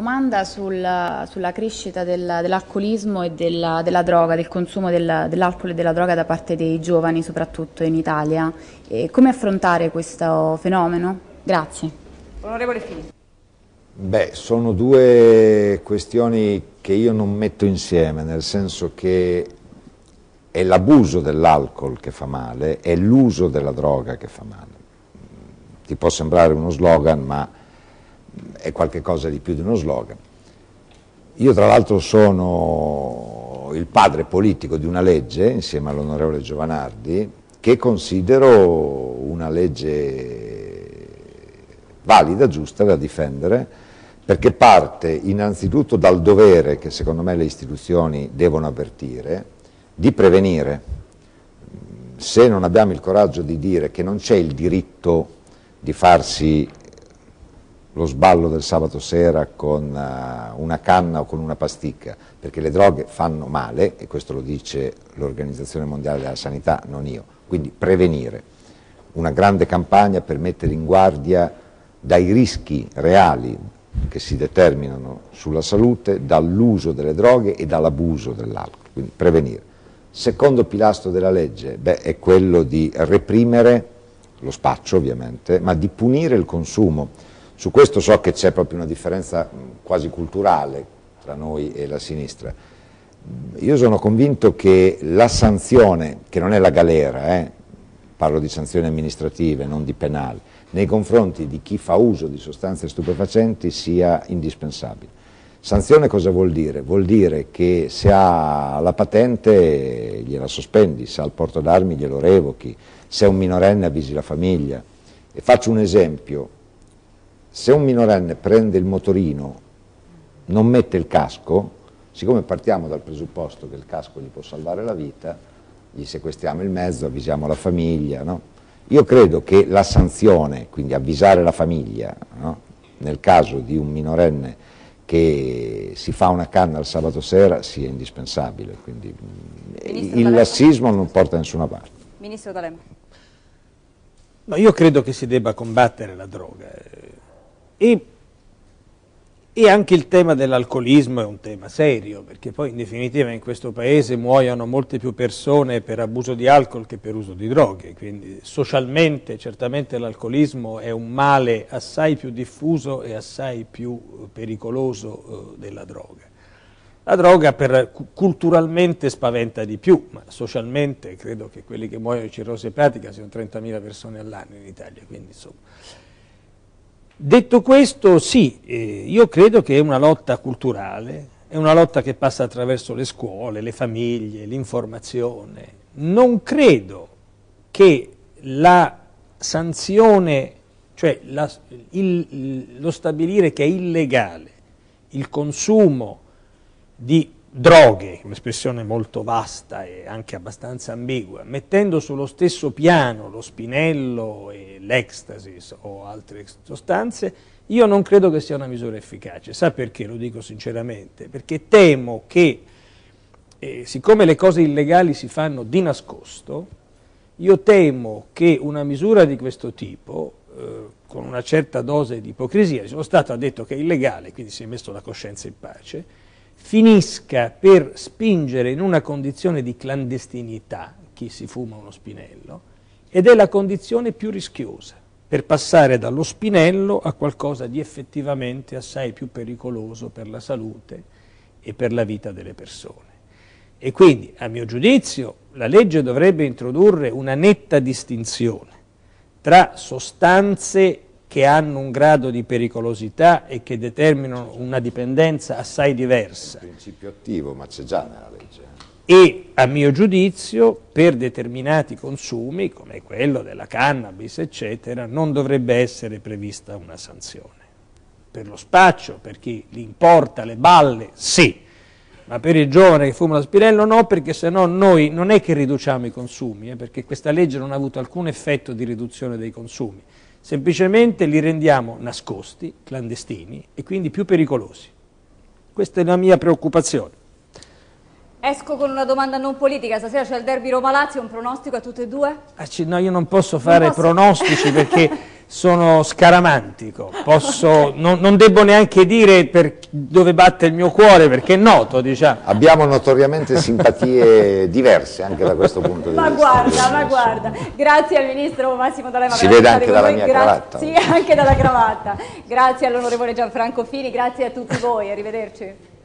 domanda sulla crescita dell'alcolismo e della droga, del consumo dell'alcol e della droga da parte dei giovani, soprattutto in Italia. E come affrontare questo fenomeno? Grazie. Onorevole Fini. Beh, sono due questioni che io non metto insieme, nel senso che è l'abuso dell'alcol che fa male, è l'uso della droga che fa male. Ti può sembrare uno slogan, ma è qualcosa di più di uno slogan. Io tra l'altro sono il padre politico di una legge, insieme all'onorevole Giovanardi, che considero una legge valida, giusta da difendere, perché parte innanzitutto dal dovere che secondo me le istituzioni devono avvertire, di prevenire. Se non abbiamo il coraggio di dire che non c'è il diritto di farsi lo sballo del sabato sera con una canna o con una pasticca, perché le droghe fanno male, e questo lo dice l'Organizzazione Mondiale della Sanità, non io, quindi prevenire. Una grande campagna per mettere in guardia dai rischi reali che si determinano sulla salute dall'uso delle droghe e dall'abuso dell'alcol, quindi prevenire. Secondo pilastro della legge, è quello di reprimere lo spaccio ovviamente, ma di punire il consumo. Su questo so che c'è proprio una differenza quasi culturale tra noi e la sinistra. Io sono convinto che la sanzione, che non è la galera, parlo di sanzioni amministrative, non di penali, nei confronti di chi fa uso di sostanze stupefacenti sia indispensabile. Sanzione cosa vuol dire? Vuol dire che se ha la patente gliela sospendi, se ha il porto d'armi glielo revochi, se è un minorenne avvisi la famiglia. E faccio un esempio: se un minorenne prende il motorino, non mette il casco, siccome partiamo dal presupposto che il casco gli può salvare la vita, gli sequestriamo il mezzo, avvisiamo la famiglia, no? Io credo che la sanzione, quindi avvisare la famiglia, no? Nel caso di un minorenne che si fa una canna il sabato sera, sia indispensabile. Quindi il lassismo non porta da nessuna parte. Ministro D'Alema. No, io credo che si debba combattere la droga e anche il tema dell'alcolismo è un tema serio, perché poi in definitiva in questo paese muoiono molte più persone per abuso di alcol che per uso di droghe, quindi socialmente certamente l'alcolismo è un male assai più diffuso e assai più pericoloso della droga. La droga culturalmente spaventa di più, ma socialmente credo che quelli che muoiono di cirrosi epatica siano 30.000 persone all'anno in Italia, quindi insomma. Detto questo, sì, io credo che è una lotta culturale, è una lotta che passa attraverso le scuole, le famiglie, l'informazione. Non credo che la sanzione, cioè lo stabilire che è illegale il consumo di droghe, un'espressione molto vasta e anche abbastanza ambigua, mettendo sullo stesso piano lo spinello e l'ecstasy o altre sostanze, io non credo che sia una misura efficace. Sa perché? Lo dico sinceramente, perché temo che, siccome le cose illegali si fanno di nascosto, io temo che una misura di questo tipo, con una certa dose di ipocrisia, lo Stato ha detto che è illegale, quindi si è messo la coscienza in pace, finisca per spingere in una condizione di clandestinità chi si fuma uno spinello, ed è la condizione più rischiosa per passare dallo spinello a qualcosa di effettivamente assai più pericoloso per la salute e per la vita delle persone. E quindi, a mio giudizio, la legge dovrebbe introdurre una netta distinzione tra sostanze che hanno un grado di pericolosità e che determinano una dipendenza assai diversa. È un principio attivo, ma c'è già nella legge. E, a mio giudizio, per determinati consumi, come quello della cannabis, eccetera, non dovrebbe essere prevista una sanzione. Per lo spaccio, per chi li importa, le balle, sì, ma per il giovane che fuma lo spinello no, perché sennò noi non è che riduciamo i consumi, perché questa legge non ha avuto alcun effetto di riduzione dei consumi. Semplicemente li rendiamo nascosti, clandestini e quindi più pericolosi. Questa è la mia preoccupazione. Esco con una domanda non politica, stasera c'è il derby Roma-Lazio, un pronostico a tutte e due? No, io non posso fare pronostici perché sono scaramantico, non devo neanche dire per dove batte il mio cuore perché è noto, diciamo. Abbiamo notoriamente simpatie diverse anche da questo punto di vista. Ma guarda, grazie al Ministro Massimo D'Alema. Si vede anche dalla mia cravatta. Sì, anche dalla cravatta. Grazie all'onorevole Gianfranco Fini, grazie a tutti voi, arrivederci.